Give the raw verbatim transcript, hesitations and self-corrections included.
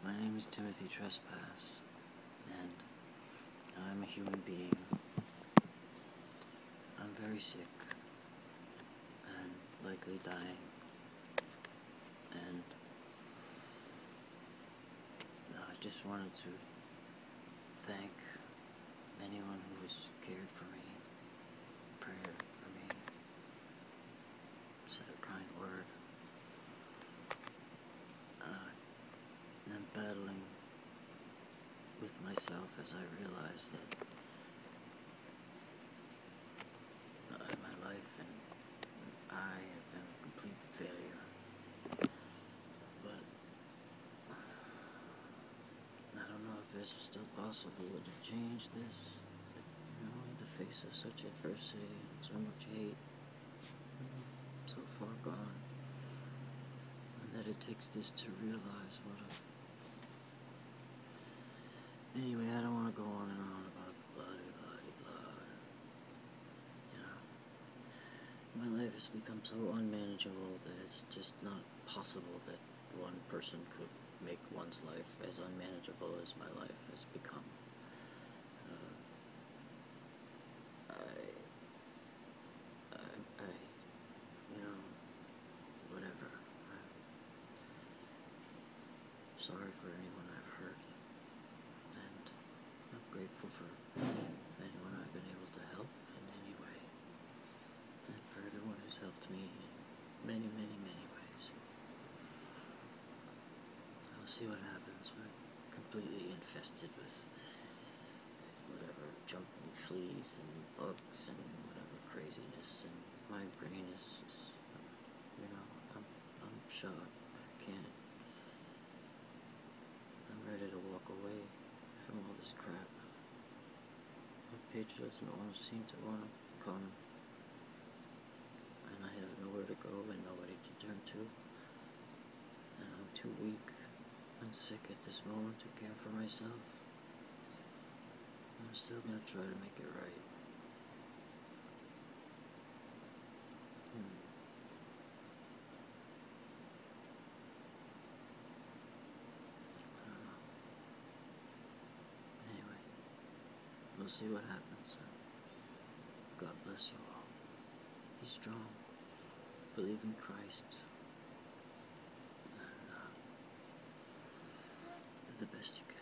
My name is Timothytrespas, and I'm a human being. I'm very sick, and likely dying, and I just wanted to thank anyone who has cared for me, prayed for me, said a kind word. Uh, I'm battling with myself as I realize that uh, my life and I have been a complete failure. But I don't know if it's still possible to change this, you know, in the face of such adversity and so much hate, so far gone, and that it takes this to realize what a... Anyway, I don't want to go on and on about blah blah blah. You know, my life has become so unmanageable that it's just not possible that one person could make one's life as unmanageable as my life has become. Uh, I, I, I, you know, whatever. I'm sorry for anyone I've hurt. And I'm grateful for anyone I've been able to help in any way, and for everyone who's helped me in many, many, many ways. I'll see what happens. We're completely infested with whatever jumping fleas and bugs and whatever craziness, and my brain is just, you know, I'm, I'm shot. I can't. I'm ready to walk away from all this crap. My page doesn't want to seem to want to come, and I have nowhere to go and nobody to turn to, and I'm too weak and sick at this moment to care for myself. I'm still going to try to make it right. Hmm. We'll see what happens. God bless you all. Be strong. Believe in Christ. And uh, do the best you can.